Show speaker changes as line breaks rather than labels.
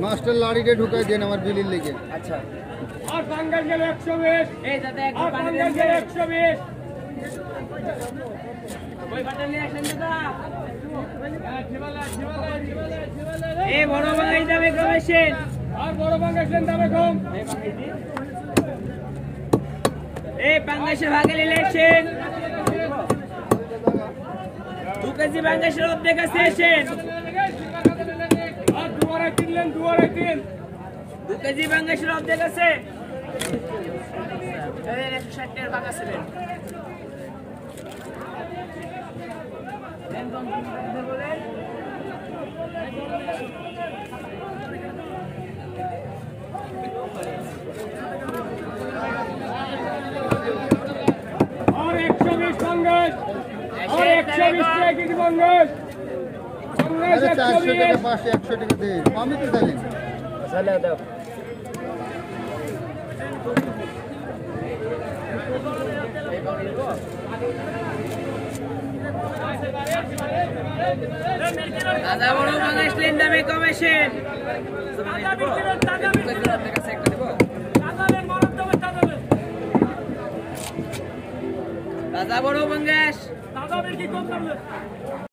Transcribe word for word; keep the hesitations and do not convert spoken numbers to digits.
Master লাড়িটা ঢুকাই দেন আমার বিলির লেগে।
আচ্ছা
আর বাঙ্গাল গেল একশো বিশ।
এই দাদা এক
আর বাঙ্গাল গেল একশো বিশ।
ওই বাটা নিয়ে আসেন দাদা।
জিবালা জিবালা জিবালা জিবালা।
এই বড় বাঙ্গাই দামে কমেছেন।
আর বড় বাঙ্গাল দামে কম।
এই বাঙ্গাসের ভাগে নিলেছেন। দু কেজি বাঙ্গাসের অর্ধেক আছে এসেন।
আর দুয়ারে কিনলেন দুয়ারে কিন।
দু কেজি বাঙ্গাসের অর্ধেক আছে। এই একশো ষাট টাকার বাঙ্গাস নেন। দেন কম কম বলে।
আর একশো বিশ বাঙ্গাল। আর একশো বিশ টাকা কেজি বাঙ্গাল। বাঙ্গাল
আরে
একশো
চারশো টাকা
বিশ।
পাঁচশো একশো টাকা দে আমি তো জানি
চলে দাও। দাদা বড় বাঙ্গাস লেন দামে কমেছেন। দাদা বড় বাঙ্গাস
দাদা বের কি কম দাম